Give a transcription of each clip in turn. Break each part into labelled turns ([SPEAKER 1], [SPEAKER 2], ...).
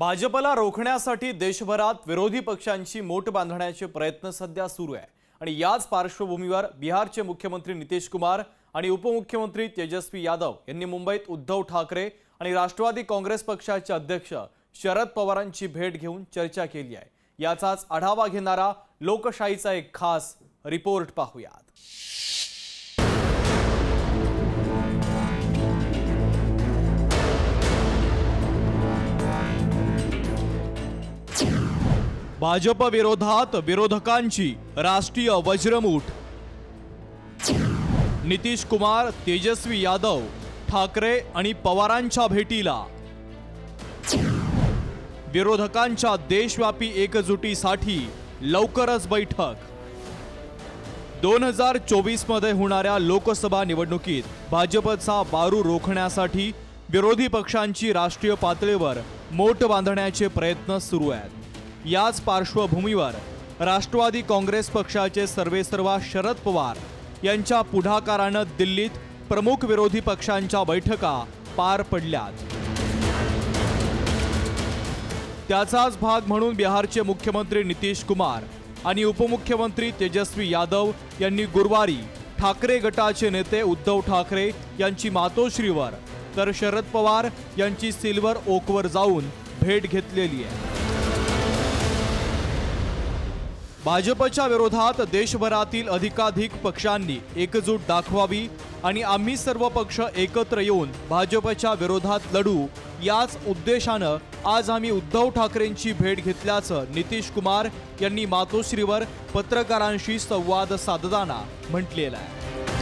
[SPEAKER 1] भाजपला रोखण्यासाठी देशभरात विरोधी पक्षांची मोट बांधण्याचे प्रयत्न सध्या सुरू आहे आणि याच पार्श्वभूमीवर बिहारचे मुख्यमंत्री नितीश कुमार आणि उपमुख्यमंत्री तेजस्वी यादव यांनी मुंबईत उद्धव ठाकरे आणि राष्ट्रवादी काँग्रेस पक्षाचे अध्यक्ष शरद पवारांची भेट घेऊन चर्चा केली आहे। याचाच आढावा घेणारा लोकशाहीचा एक खास रिपोर्ट पाहूयात। भाजप विरोधात विरोधकांची राष्ट्रीय वज्रमूठ। नितीश कुमार, तेजस्वी यादव, ठाकरे आणि पवारांच्या भेटीला। विरोधकांच्या देशव्यापी एकजुटीसाठी लवकरच बैठक। 2024 मध्ये होणाऱ्या लोकसभा निवडणुकीत भाजपचा बारू रोखण्यासाठी विरोधी पक्षांची राष्ट्रीय पातळीवर मोट बांधण्याचे प्रयत्न सुरू आहेत। याच पार्श्वभूमीवर राष्ट्रवादी काँग्रेस पक्षाचे सर्वेसर्वा शरद पवार यांच्या पुढाकाराने दिल्लीत प्रमुख विरोधी पक्षांच्या बैठका पार पडल्यात। त्याचाच भाग म्हणून बिहारचे मुख्यमंत्री नितीश कुमार आणि उपमुख्यमंत्री तेजस्वी यादव यांनी गुरुवारी ठाकरे गटाचे नेते उद्धव ठाकरे यांची मातोश्रीवर तर शरद पवार यांची सिल्वर ओकवर जाऊन भेट घेतलेली आहे। भाजपच्या विरोधात देशभरातील अधिकाधिक पक्षांनी एकजूट दाखवावी आणि आम्ही सर्व पक्ष एकत्र येऊन भाजपच्या विरोधात लढू याच उद्देशाने आज आम्ही उद्धव ठाकरेंची भेट घेतल्याचं नितीश कुमार यांनी मातोश्रीवर पत्रकारांशी संवाद साधताना म्हटलेलं आहे।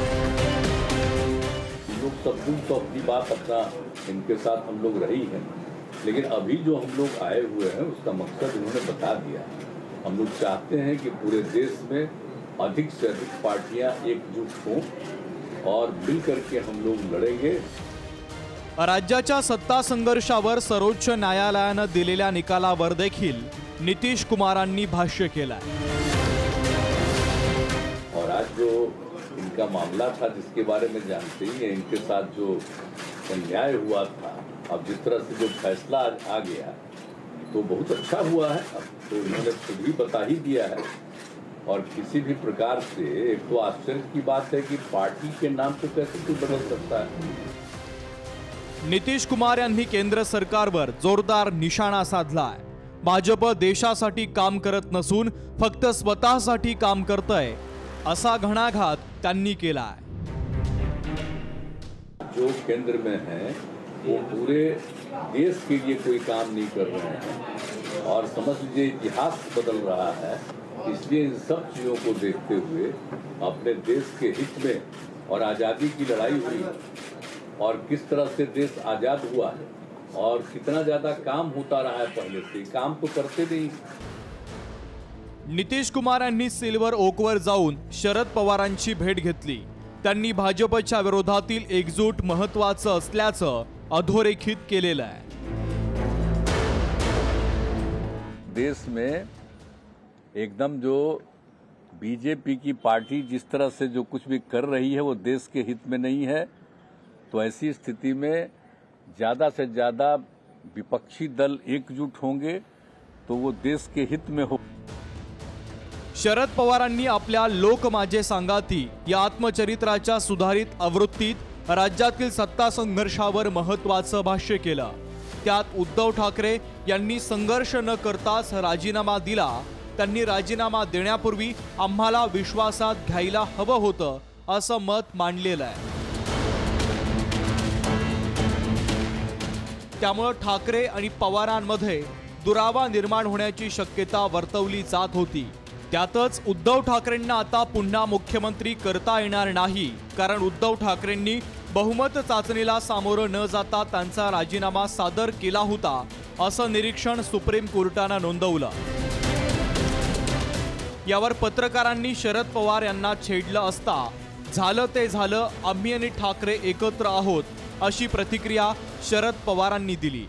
[SPEAKER 2] तो अपनी बात अपना इनके साथ हम लोग रही हैं, लेकिन अभी जो हम लोग आए हुए हैं उसका मकसद उन्होंने बता दिया। हम लोग चाहते हैं कि पूरे देश में अधिक से अधिक पार्टियां एकजुट हों और मिल करके हम लोग लड़ेंगे।
[SPEAKER 1] राज्याच्या सत्ता संघर्षावर सर्वोच्च न्यायालयाने दिलेल्या निकालावर देखील नितीश कुमारांनी भाष्य केलंय।
[SPEAKER 2] और आज जो इनका मामला था जिसके बारे में जानते ही हैं, इनके साथ जो अन्याय हुआ था, अब जिस तरह से जो फैसला आ गया तो बहुत अच्छा हुआ है। अब तो इन्होंने खुद भी बता ही दिया है। और किसी भी प्रकार से एक तो आश्चर्य की बात है कि पार्टी के नाम को कैसे कोई बदल सकता है।
[SPEAKER 1] नितीश कुमार यांनी केंद्र सरकारवर जोरदार निशाणा साधलाय। भाजप देशासाठी काम करत नसून फक्त स्वतःसाठी काम करतंय असा घणाघात त्यांनी केलाय।
[SPEAKER 2] जो केंद्र में है वो पूरे देश के लिए कोई काम नहीं कर रहे हैं और समझ लीजिए इतिहास बदल रहा है। इसलिए इन सब चीज़ों को देखते हुए अपने देश के हित में और आज़ादी की लड़ाई हुई और किस तरह से देश आज़ाद हुआ है और कितना ज़्यादा काम होता रहा है, पहले से काम तो करते नहीं।
[SPEAKER 1] नितीश कुमार यांनी सिल्वर ओकवर जाऊन शरद पवारांची भेट घेतली। त्यांनी भाजपच्या विरोधातील एकजूट महत्त्वाचं असल्याचं अधोरेखित केलेलं आहे।
[SPEAKER 2] देश में एकदम जो बीजेपी की पार्टी जिस तरह से जो कुछ भी कर रही है वो देश के हित में नहीं है, तो ऐसी स्थिति में ज्यादा से ज्यादा विपक्षी दल एकजुट होंगे तो वो देश के हित में हो।
[SPEAKER 1] शरद पवारांनी आपल्या लोक माझे सांगाती या आत्मचरित्राच्या सुधारित आवृत्तीत राज्यातील सत्ता संघर्षावर महत्त्वाचं भाष्य केलं। त्यात उद्धव ठाकरे यांनी संघर्ष न करताच राजीनामा दिला। त्यांनी राजीनामा देण्यापूर्वी आम्हाला विश्वासात घ्यायला हवं होतं असं मत मांडलेलं आहे। त्यामुळे ठाकरे आणि पवारांमध्ये दुरावा निर्माण होण्याची शक्यता वर्तवली जात होती। त्यातच उद्धव ठाकरेंना आता पुन्हा मुख्यमंत्री करता येणार नाही, कारण उद्धव ठाकरेंनी बहुमत चाचणीला सामोरं न जाता त्यांचा राजीनामा सादर केला होता असं निरीक्षण सुप्रीम कोर्टाने नोंदवलं। यावर पत्रकारांनी शरद पवार यांना छेडलं असता झालं ते झालं, आम्ही आणि ठाकरे एकत्र आहोत अशी प्रतिक्रिया शरद पवारांनी दिली।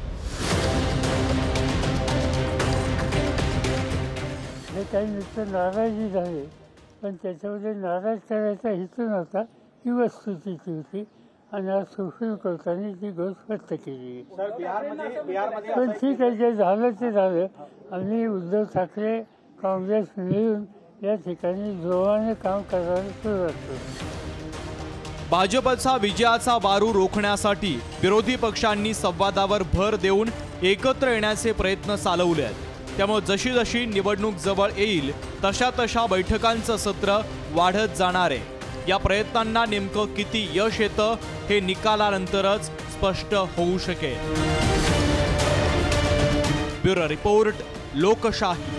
[SPEAKER 3] काही नुसतं नाराजी झाली, पण त्याच्यामध्ये नाराज करायचा हेतू नव्हता, ही वस्तुस्थिती होती। आणि आज सुशील कुलकर्णी ती गोष्ट व्यक्त केली. पण ठीक आहे, जे झालं ते झालं. आम्ही उद्धव ठाकरे काँग्रेस मिळून या ठिकाणी जोराने काम करायला सुरुवात करू.
[SPEAKER 1] भाजपचा विजयाचा वारू रोखण्यासाठी विरोधी पक्षांनी संवादावर भर देऊन एकत्र येण्याचे प्रयत्न चालवले आहेत. त्यामुळे जशी जशी निवडणूक जवळ येईल तशा तशा बैठकांचं सत्र वाढत जाणार आहे. या प्रयत्नांना नेमकं किती यश येतं हे निकालानंतरच स्पष्ट होऊ शकेल. ब्युरो रिपोर्ट, लोकशाही.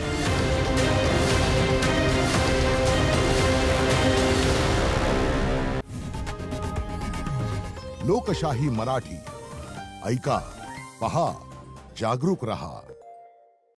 [SPEAKER 4] लोकशाही मराठी ऐका, पहा, जागरूक रहा.